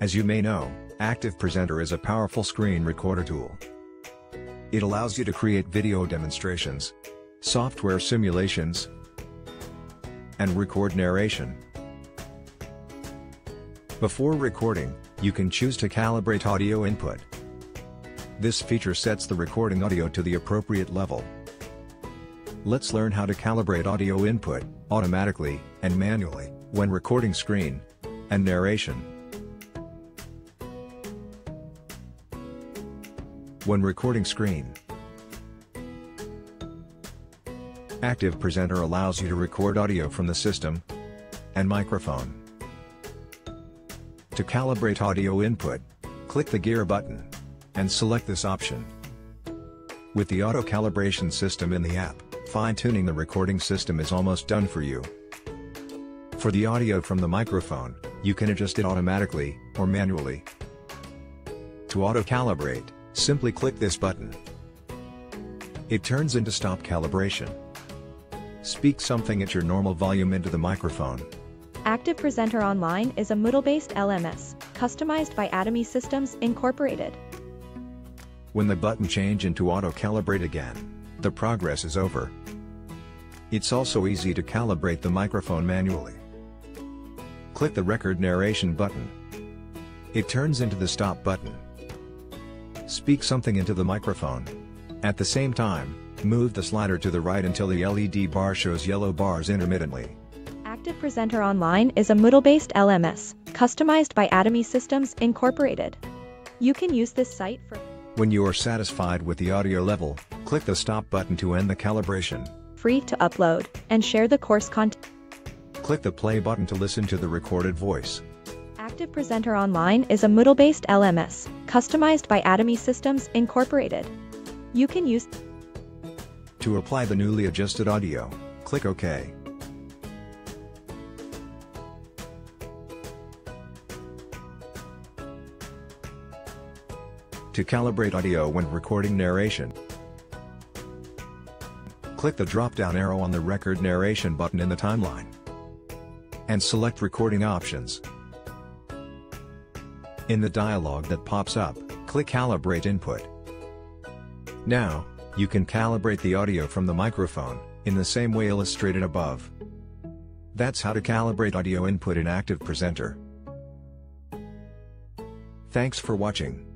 As you may know, ActivePresenter is a powerful screen recorder tool. It allows you to create video demonstrations, software simulations, and record narration. Before recording, you can choose to calibrate audio input. This feature sets the recording audio to the appropriate level. Let's learn how to calibrate audio input, automatically and manually, when recording screen and narration. When recording screen, ActivePresenter allows you to record audio from the system and microphone. To calibrate audio input, click the gear button and select this option. With the auto calibration system in the app, fine-tuning the recording system is almost done for you. For the audio from the microphone, you can adjust it automatically or manually. To auto-calibrate, simply click this button. It turns into stop calibration. Speak something at your normal volume into the microphone. ActivePresenter Online is a Moodle-based LMS, customized by Atomy Systems Incorporated. When the button change into auto-calibrate again, the progress is over. It's also easy to calibrate the microphone manually. Click the record narration button. It turns into the stop button. Speak something into the microphone. At the same time, move the slider to the right until the LED bar shows yellow bars intermittently. ActivePresenter Online is a Moodle-based LMS, customized by Atomy Systems Incorporated. You can use this site for... When you are satisfied with the audio level, click the stop button to end the calibration. Free to upload and share the course content. Click the play button to listen to the recorded voice. ActivePresenter Online is a Moodle-based LMS, customized by Atomy Systems Incorporated. You can use... To apply the newly adjusted audio, click OK. To calibrate audio when recording narration, click the drop-down arrow on the record narration button in the timeline and select recording options. In the dialog that pops up, click Calibrate Input. Now, you can calibrate the audio from the microphone, in the same way illustrated above. That's how to calibrate audio input in ActivePresenter. Thanks for watching.